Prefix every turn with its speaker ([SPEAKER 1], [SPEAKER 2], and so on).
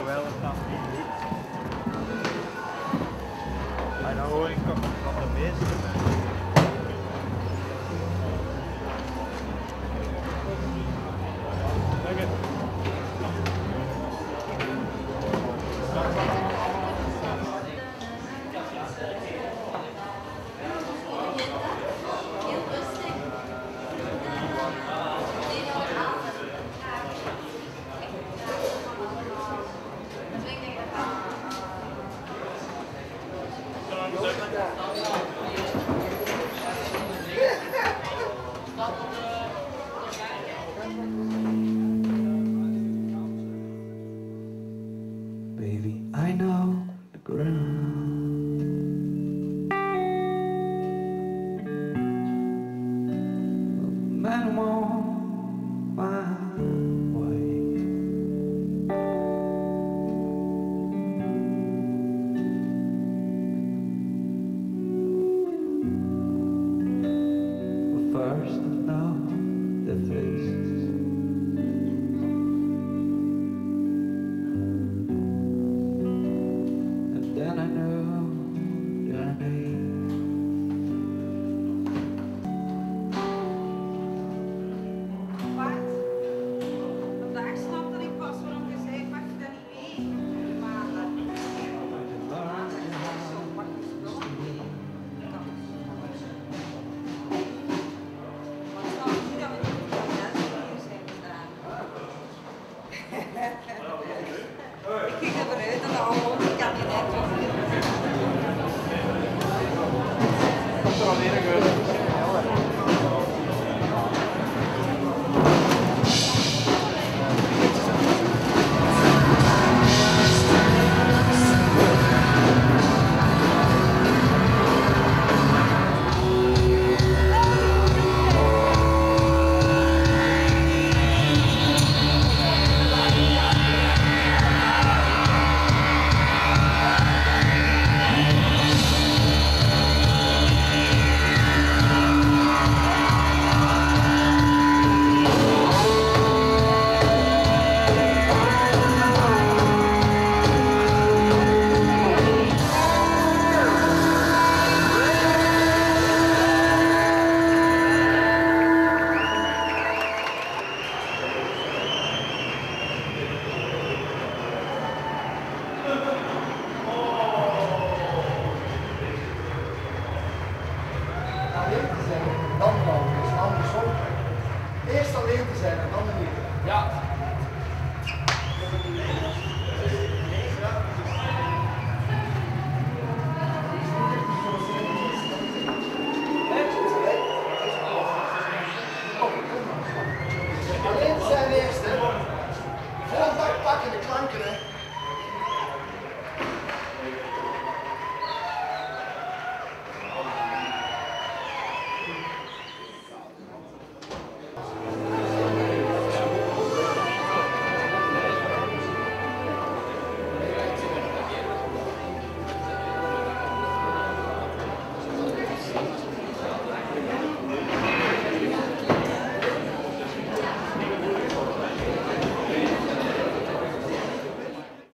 [SPEAKER 1] wel het dan niet goed. En dan hoor ik toch van de meeste mensen.
[SPEAKER 2] Baby, I know the ground. Man won't find way. But first I know their faces. And then I know their names.
[SPEAKER 3] Bart, vandaag snapte ik pas waarom je zei, pak je dat niet mee? Maandag. Zo, pak je spullen. Maar ik snap niet dat we niet op de hier zijn vandaag. Ik ging ervan uit dat dat allemaal